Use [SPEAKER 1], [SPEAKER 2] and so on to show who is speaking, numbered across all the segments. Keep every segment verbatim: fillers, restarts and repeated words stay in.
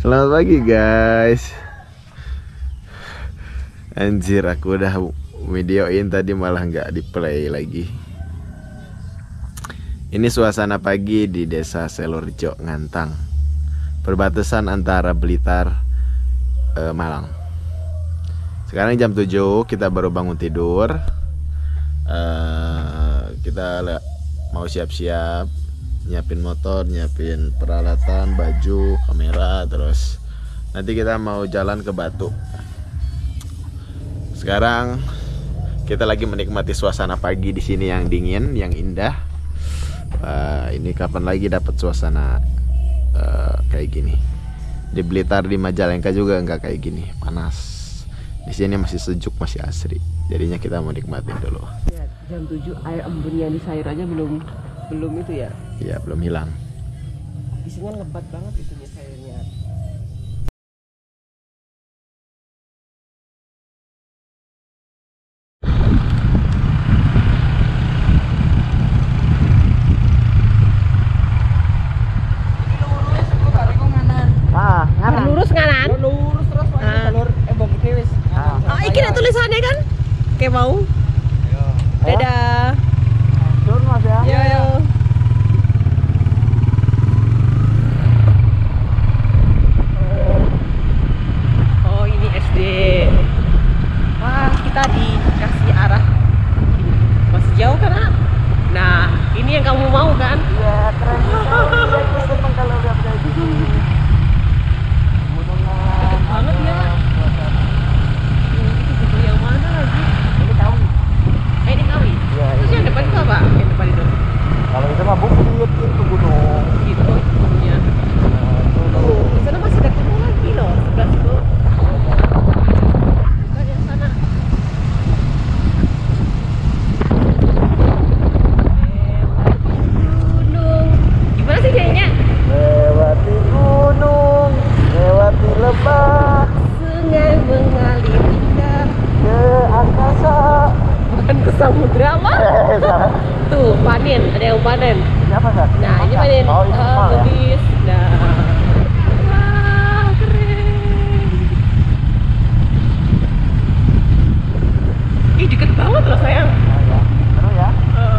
[SPEAKER 1] Selamat pagi guys. Anjir, aku udah videoin tadi malah nggak di play lagi. Ini suasana pagi di Desa Selorjo, Ngantang, perbatasan antara Blitar, eh, Malang. Sekarang jam tujuh, kita baru bangun tidur. eh, Kita mau siap-siap, nyiapin motor, nyiapin peralatan, baju, kamera, terus nanti kita mau jalan ke Batu. Sekarang kita lagi menikmati suasana pagi di sini yang dingin, yang indah. Uh, ini kapan lagi dapat suasana uh, kayak gini? Di Blitar, di Majalengka juga nggak kayak gini, panas. Di sini masih sejuk, masih asri. Jadinya kita mau nikmatin dulu.
[SPEAKER 2] Ya, jam tujuh air embun yang di sayur aja belum belum itu ya.
[SPEAKER 1] Iya, belum hilang.
[SPEAKER 2] Isinya lebat banget itunya sayurnya.
[SPEAKER 1] Ah,
[SPEAKER 2] Lurus nganan.
[SPEAKER 3] Lurus terus wae jalur embong gede wis.
[SPEAKER 2] Oh, iki nek tulisannya kan kayak mau. Dadah.
[SPEAKER 1] turun Mas ya.
[SPEAKER 2] Yo yo. Oh, ini S D. Wah, kita dikasih arah. Masih jauh kan, Nak? Nah, ini yang kamu mau kan?
[SPEAKER 3] Iya, keren sekali. Aku seneng kalau lihat kayak gini.
[SPEAKER 2] Deket banget ya. Hmm, itu juga yang mana lagi?
[SPEAKER 3] Ini tahu.
[SPEAKER 2] Eh, ini Kawi.
[SPEAKER 3] Iya,
[SPEAKER 2] Terus yang depan itu apa? Yang depan itu?
[SPEAKER 3] Kalau itu mah bukit, itu gunung.
[SPEAKER 2] Gitu, itunya. Tuh, di sana masih ada gunung lagi loh, sebelah situ. Bukan yang sana. Gunung. Gimana sih kayaknya?
[SPEAKER 3] Lewati gunung, lewati lembah,
[SPEAKER 2] Sungai mengalir indah.
[SPEAKER 3] ke angkasa.
[SPEAKER 2] Bukan ke samudra mah.
[SPEAKER 3] Eh, salah.
[SPEAKER 2] Tuh, panen, ada yang panen.
[SPEAKER 3] Ini apa, Sat?
[SPEAKER 2] Nah, ini panen
[SPEAKER 3] Oh, ini
[SPEAKER 2] eh,
[SPEAKER 3] emak ya?
[SPEAKER 2] belis. Nah. Wah, keren. Ih, deket banget loh sayang.
[SPEAKER 3] Nah, ya. Seru ya.
[SPEAKER 2] Eh.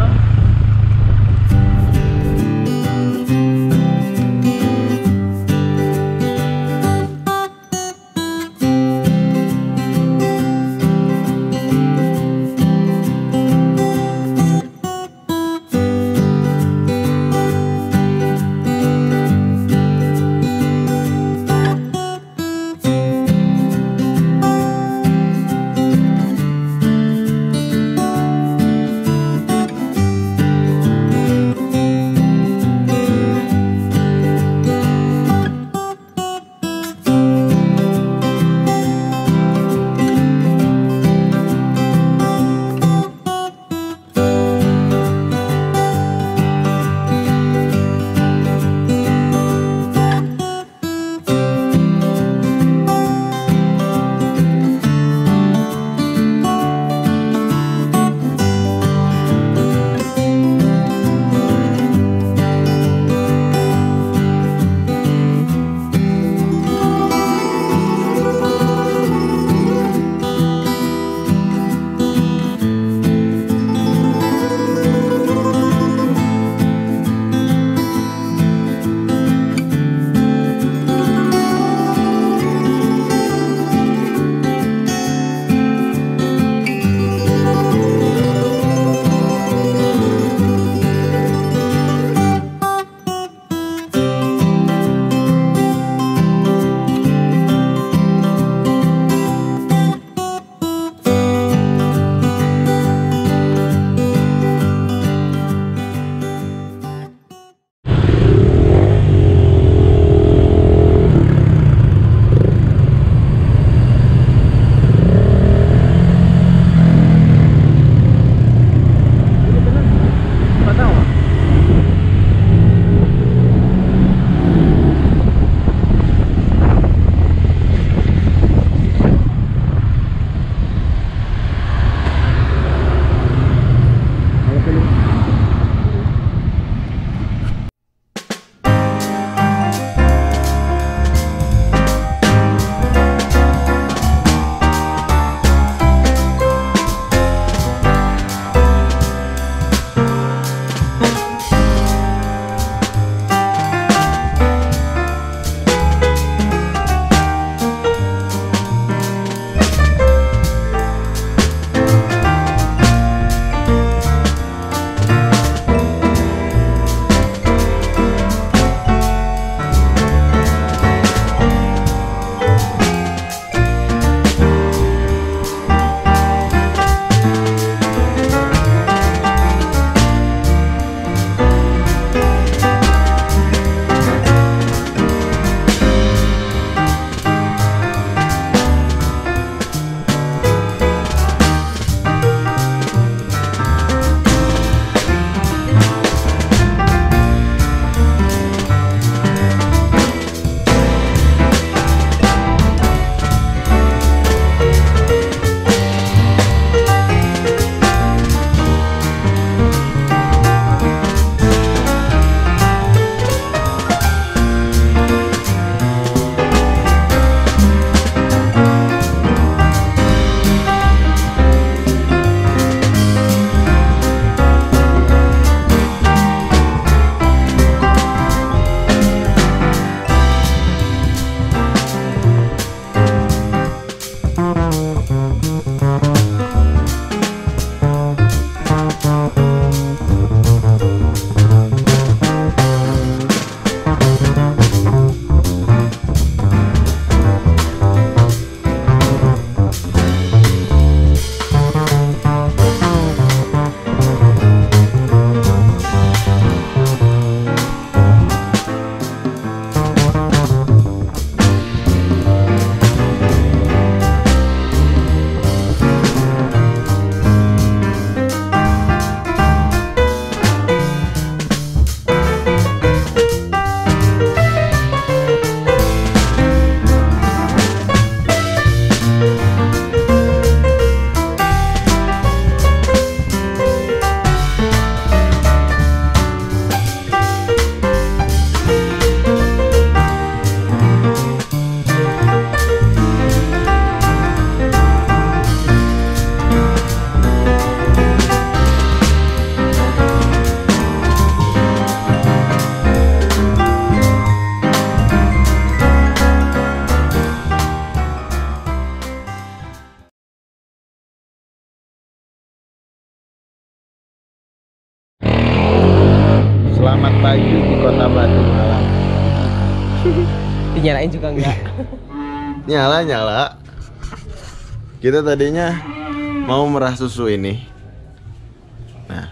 [SPEAKER 2] Dinyalain juga enggak.
[SPEAKER 1] Nyala nyala. Kita tadinya mau merah susu ini. Nah,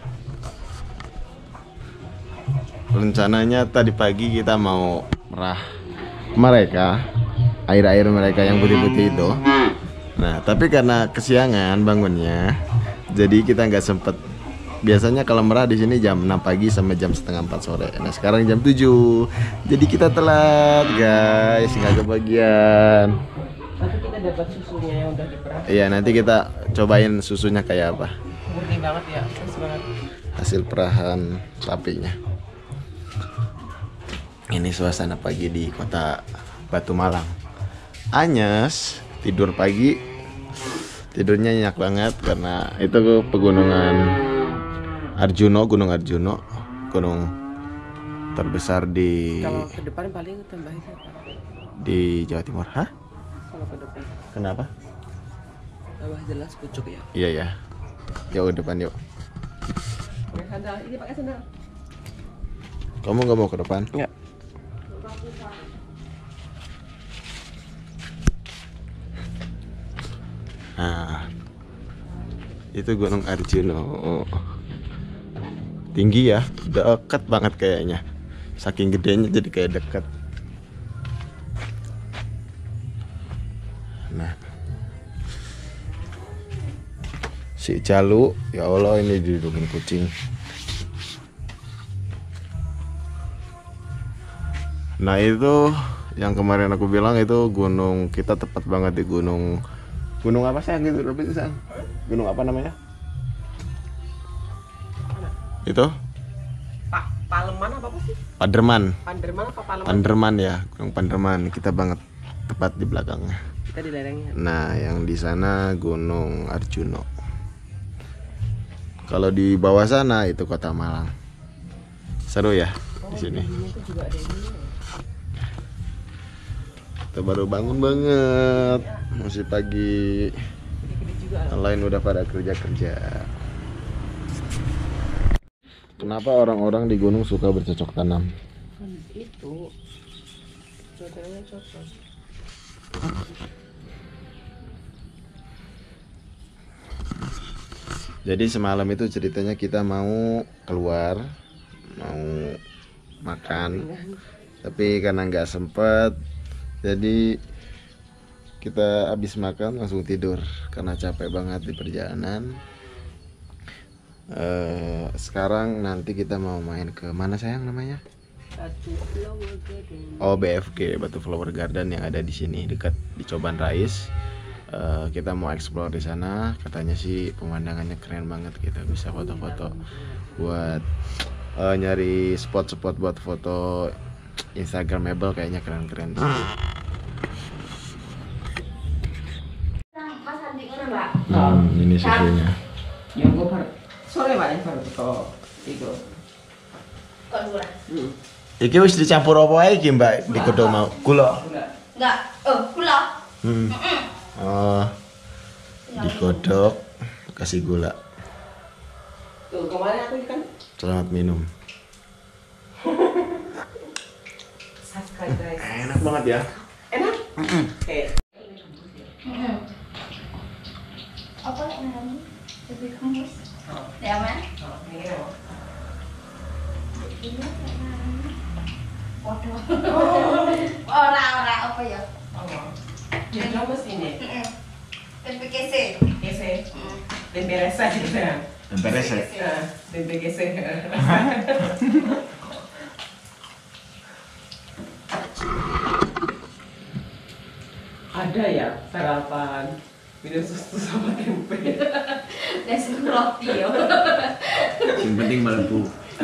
[SPEAKER 1] rencananya tadi pagi kita mau merah mereka, air-air mereka yang putih-putih itu. Nah, tapi karena kesiangan bangunnya, jadi kita nggak sempet. Biasanya kalau merah di sini jam enam pagi sampai jam setengah empat sore. Nah, sekarang jam tujuh. Jadi kita telat, guys, nggak kebagian.
[SPEAKER 2] Tapi kita dapat susunya yang udah diperah.
[SPEAKER 1] Iya, nanti kita cobain susunya kayak apa.
[SPEAKER 2] Murni banget ya, pas banget.
[SPEAKER 1] Hasil perahan sapinya. Ini suasana pagi di kota Batu Malang. Anyes, tidur pagi. Tidurnya nyenyak banget karena itu pegunungan Arjuno, Gunung Arjuno, gunung terbesar di
[SPEAKER 2] Kalau ke depan paling tambahin apa?
[SPEAKER 1] di Jawa Timur. Hah?
[SPEAKER 2] Kalau ke depan
[SPEAKER 1] Kenapa?
[SPEAKER 2] tambah jelas pucuk ya.
[SPEAKER 1] Iya ya. Jauh depan yuk.
[SPEAKER 2] Pakai sandal, ini pakai sandal.
[SPEAKER 1] Kamu nggak mau ke depan?
[SPEAKER 2] Enggak.
[SPEAKER 1] Nah, itu Gunung Arjuno. Tinggi ya, dekat banget kayaknya. Saking gedenya jadi kayak dekat. Nah, si Jalu, ya Allah ini didudukin kucing. Nah itu yang kemarin aku bilang itu gunung, kita tepat banget di gunung. Gunung apa sih gitu lebih San? Gunung apa namanya? Itu?
[SPEAKER 2] Pak Paleman apa apa sih?
[SPEAKER 1] Paderman.
[SPEAKER 2] Panderman apa Paleman?
[SPEAKER 1] Panderman ya, Gunung Panderman. Kita banget tepat di belakangnya.
[SPEAKER 2] Kita di lerengnya.
[SPEAKER 1] Nah, yang di sana Gunung Arjuno. Kalau di bawah sana itu Kota Malang. Seru ya di sini.
[SPEAKER 2] Itu juga ada ini.
[SPEAKER 1] Kita baru bangun banget, masih pagi. Yang lain udah pada kerja-kerja. Kenapa orang-orang di gunung suka bercocok tanam?
[SPEAKER 2] Itu cuacanya cocok.
[SPEAKER 1] Jadi semalam itu ceritanya kita mau keluar, mau makan, tapi karena nggak sempet, jadi kita habis makan langsung tidur karena capek banget di perjalanan. Uh, sekarang nanti kita mau main ke mana sayang namanya?
[SPEAKER 2] Batu Flower Garden.
[SPEAKER 1] Oh, B F G, Batu Flower Garden yang ada di sini dekat di Coban Rais. Uh, kita mau explore di sana. Katanya sih pemandangannya keren banget. Kita bisa foto-foto buat uh, nyari spot-spot buat foto Instagramable, kayaknya keren-keren. Hmm, ini susunya.
[SPEAKER 2] Yang gue baru sore pak yang baru teko itu. Hmm.
[SPEAKER 1] Iki wis dicampur apa ae iki, Mbak? Digodhog mau. Gula.
[SPEAKER 4] Enggak, oh gula.
[SPEAKER 1] Hmm. Oh. Digodhog kasih gula.
[SPEAKER 2] Tuh kemarin aku kan
[SPEAKER 1] Selamat minum.
[SPEAKER 2] subscribe guys.
[SPEAKER 1] Enak banget ya.
[SPEAKER 2] Enak? Oke.
[SPEAKER 4] Apa yang lebih kamus? Ya mana?
[SPEAKER 2] Oh, ini kan.
[SPEAKER 4] Ini waduh. Ora-ora apa ya?
[SPEAKER 2] Oh. Ya kamu sini.
[SPEAKER 4] Tempe kese.
[SPEAKER 2] Kese. Tempe rasa gitu kan.
[SPEAKER 1] Tempe resek.
[SPEAKER 2] Nah, tempe kese. Ada ya sarapan minum susu sama tempe.
[SPEAKER 4] Nasi roti ya.
[SPEAKER 1] Yang penting melebu.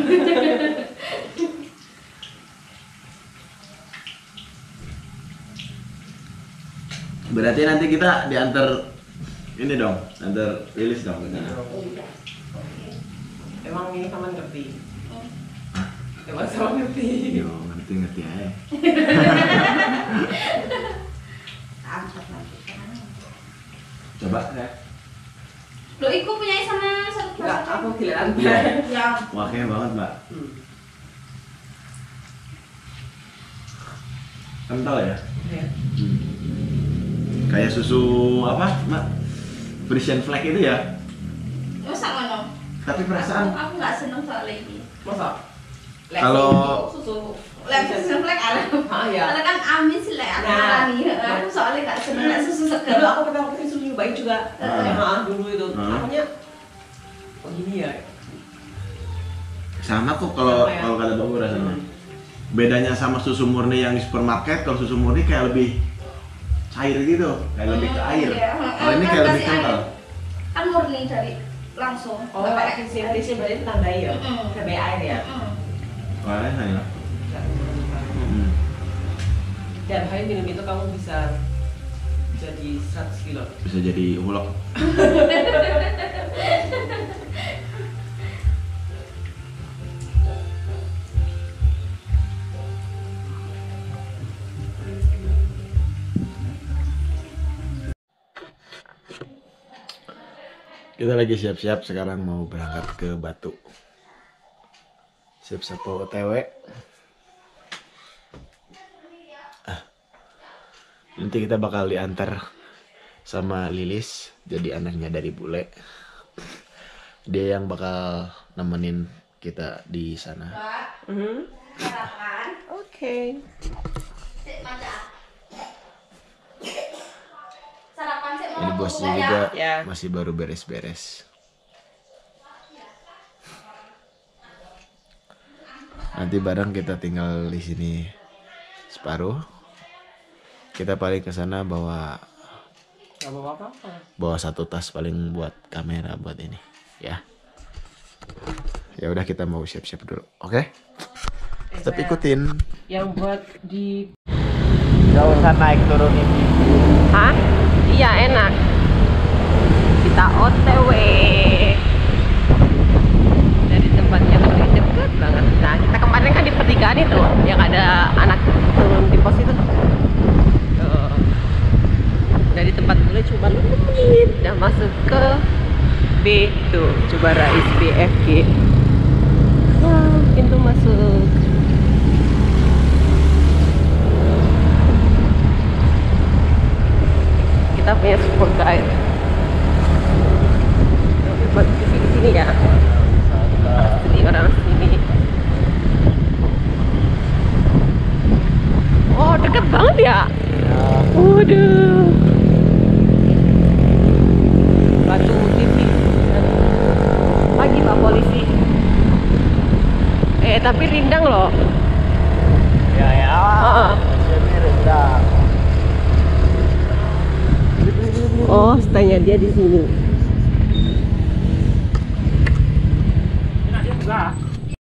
[SPEAKER 1] Berarti nanti kita diantar ini dong, antar rilis dong.
[SPEAKER 2] Emang ini kamu ngerti? Emang sama ngerti?
[SPEAKER 1] Yo, ngerti-ngerti aja. Coba ya.
[SPEAKER 4] Lo iku punya sama satu
[SPEAKER 2] Enggak, aku giliran.
[SPEAKER 4] yang
[SPEAKER 1] Wakilnya banget, Mbak.
[SPEAKER 2] Hmm.
[SPEAKER 1] Kental ya?
[SPEAKER 2] Ya.
[SPEAKER 1] Hmm. Kayak susu apa, Mak? Frisian flag itu ya?
[SPEAKER 4] Masa ngono?
[SPEAKER 1] Tapi perasaan
[SPEAKER 4] Aku, aku nggak seneng soal ini.
[SPEAKER 2] Masa?
[SPEAKER 1] Kalau-
[SPEAKER 2] susu
[SPEAKER 4] Lek susu flek ada.
[SPEAKER 2] Ah, iya.
[SPEAKER 4] Karena kan amis lek aku
[SPEAKER 2] Nah.
[SPEAKER 4] berani. Aku soalnya nggak seneng lek susu seger.
[SPEAKER 2] dulu aku pernah pakai susu bayi juga.
[SPEAKER 1] Ah.
[SPEAKER 2] Ya, ah, dulu itu.
[SPEAKER 1] Ah.
[SPEAKER 2] Namanya oh gini ya.
[SPEAKER 1] sama kok kalau
[SPEAKER 2] Sama ya?
[SPEAKER 1] kalau kata Bang rasanya. Bedanya sama susu murni yang di supermarket, kalau susu murni kayak lebih cair gitu, kayak lebih ke air.
[SPEAKER 4] Iya.
[SPEAKER 1] Kalau ini
[SPEAKER 4] Kan
[SPEAKER 1] kayak lebih
[SPEAKER 4] kasih
[SPEAKER 1] kental.
[SPEAKER 4] air. Kan murni dari langsung.
[SPEAKER 2] Oh,
[SPEAKER 4] Nggak pakai
[SPEAKER 2] pakai frisian frisian berarti itu tandai ya.
[SPEAKER 4] Mm.
[SPEAKER 2] Kayak air ya.
[SPEAKER 4] Mm.
[SPEAKER 1] Wah, enak. Hmm.
[SPEAKER 2] Dan hari minum itu kamu bisa jadi seratus kilo.
[SPEAKER 1] Bisa jadi hulok. Kita lagi siap-siap sekarang mau berangkat ke Batu. Siap-siap O T W. Ah. Nanti kita bakal diantar sama Lilis, jadi anaknya dari bule. Dia yang bakal nemenin kita di sana.
[SPEAKER 4] Pak,
[SPEAKER 2] Mhm.
[SPEAKER 4] sarapan.
[SPEAKER 2] Oke.
[SPEAKER 4] Sik maca. Sarapan sik
[SPEAKER 1] Ini
[SPEAKER 4] mau
[SPEAKER 1] bosnya
[SPEAKER 4] buka ya.
[SPEAKER 1] juga
[SPEAKER 2] Ya.
[SPEAKER 1] masih baru beres-beres. Nanti bareng kita tinggal di sini separuh. Kita paling ke sana bawa
[SPEAKER 2] Gak bawa apa-apa.
[SPEAKER 1] bawa satu tas paling buat kamera buat ini, ya. Ya udah kita mau siap-siap dulu, oke? Tetap ikutin.
[SPEAKER 2] Yang buat di
[SPEAKER 3] Gak usah naik turun ini.
[SPEAKER 2] Hah? Iya enak. Kita O T W dari tempat yang paling dekat banget. Nah kita kemarin kan di pertigaan itu yang ada anak turun di pos itu. Tuh. Dari tempat dulu cuma lima menit udah masuk ke B tuh coba Rais B F G. Wah pintu masuk. Kita punya support guide. Buat di sini, sini ya. Asli orang sini. Oh deket banget ya. Waduh. Batu T V. Pagi Pak Polisi. Eh tapi rindang loh.
[SPEAKER 3] Ya ya.
[SPEAKER 2] Heeh.
[SPEAKER 3] Sini rendah.
[SPEAKER 2] Oh, stay-nya dia di sini.